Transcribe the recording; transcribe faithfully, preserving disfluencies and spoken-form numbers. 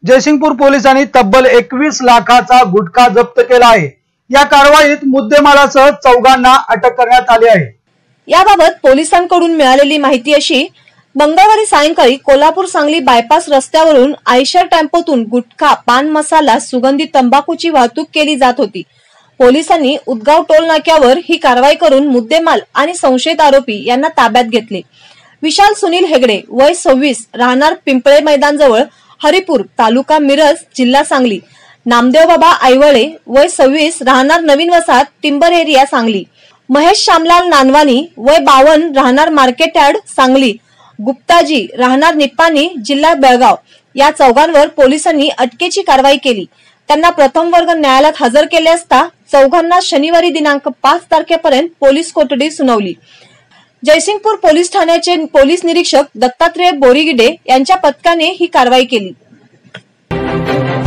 जयसिंगपूर पोलिसांनी तब्बल एकवीस लाखाचा गुटखा जप्त केला आहे। या कारवाईत मुद्देमालासह चौघांना अटक करण्यात आली आहे। याबाबत पोलिसांकडून मिळालेली माहिती अशी, मंगळवारी सायंकाळी कोल्हापूर सांगली बायपास रस्त्यावरून आयशर टेम्पोतून गुटखा, पान मसाला, सुगंधी तंबाखूची वाहतूक केली जात होती। पोलिसांनी उदगाव टोल नाक्यावर ही कारवाई करून मुद्देमाल आणि संशयित आरोपी यांना ताब्यात घेतले। विशाल सुनील हेगडे वय सव्वीस, राहणार पिंपळे मैदान जवळ, हरिपूर, तालुका मिरज, जिल्हा सांगली। नामदेव बाबा आईवळे वय सव्वीस, राहणार नवीन वसाहत, टिंबर एरिया, सांगली। महेश श्यामलाल नानवानी वय बावन, राहणार मार्केट यार्ड, सांगली। गुप्ताजी राहणार निप्पाणी, जिल्हा बेळगाव। या चौघांवर पोलिसांनी अटकेची कारवाई केली। त्यांना प्रथम वर्ग न्यायालयात हजर केले असता चौघांना शनिवारी दिनांक पाच तारखेपर्यंत पोलीस कोठडी सुनावली। जयसिंगपूर पोलीस ठाण्याचे पोलीस निरीक्षक दत्तात्रय बोरीगिडे यांच्या पथकाने ही कारवाई केली।